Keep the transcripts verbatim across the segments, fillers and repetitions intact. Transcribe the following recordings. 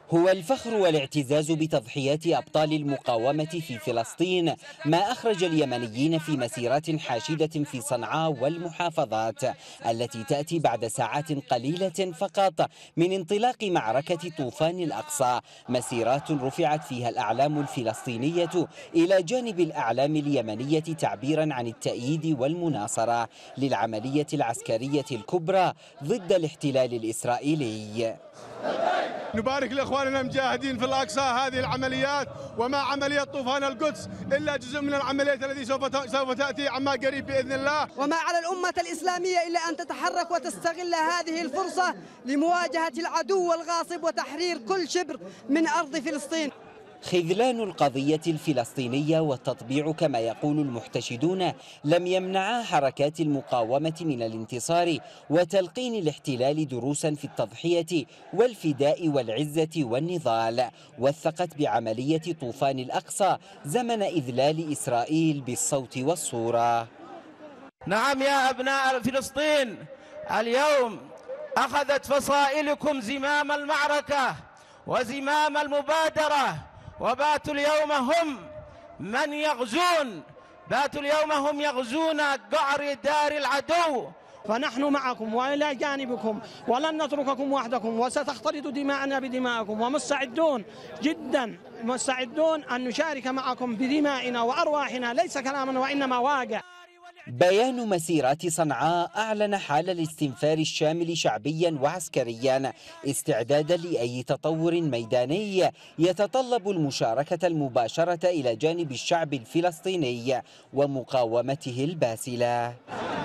هو الفخر والاعتزاز بتضحيات أبطال المقاومة في فلسطين ما أخرج اليمنيين في مسيرات حاشدة في صنعاء والمحافظات التي تأتي بعد ساعات قليلة فقط من انطلاق معركة طوفان الأقصى، مسيرات رفعت فيها الأعلام الفلسطينية إلى جانب الأعلام اليمنية تعبيرا عن التأييد والمناصرة للعملية العسكرية الكبرى ضد الاحتلال الإسرائيلي. نبارك لاخواننا المجاهدين في الاقصى. هذه العمليات وما عمليه طوفان القدس الا جزء من العمليات التي سوف سوف تاتي عما قريب باذن الله. وما على الامه الاسلاميه الا ان تتحرك وتستغل هذه الفرصه لمواجهه العدو الغاصب وتحرير كل شبر من ارض فلسطين. خذلان القضية الفلسطينية والتطبيع كما يقول المحتشدون لم يمنعا حركات المقاومة من الانتصار وتلقين الاحتلال دروسا في التضحية والفداء والعزة والنضال. وثقت بعملية طوفان الأقصى زمن إذلال إسرائيل بالصوت والصورة. نعم يا أبناء فلسطين، اليوم أخذت فصائلكم زمام المعركة وزمام المبادرة، وباتوا اليوم هم من يغزون باتوا اليوم هم يغزون قعر دار العدو. فنحن معكم وإلى جانبكم ولن نترككم وحدكم، وستختلط دماءنا بدماءكم، ومستعدون جدا مستعدون أن نشارك معكم بدمائنا وأرواحنا، ليس كلاما وإنما واقع. بيان مسيرات صنعاء أعلن حال الاستنفار الشامل شعبيا وعسكريا استعدادا لأي تطور ميداني يتطلب المشاركة المباشرة إلى جانب الشعب الفلسطيني ومقاومته الباسلة.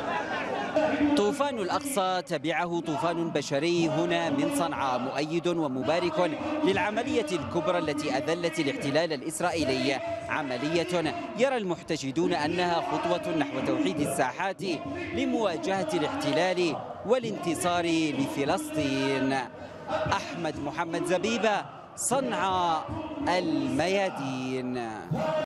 طوفان الأقصى تبعه طوفان بشري هنا من صنعاء مؤيد ومبارك للعملية الكبرى التي أذلت الاحتلال الإسرائيلي، عملية يرى المحتشدون أنها خطوة نحو توحيد الساحات لمواجهة الاحتلال والانتصار لفلسطين. أحمد محمد زبيبة، صنعاء، الميادين.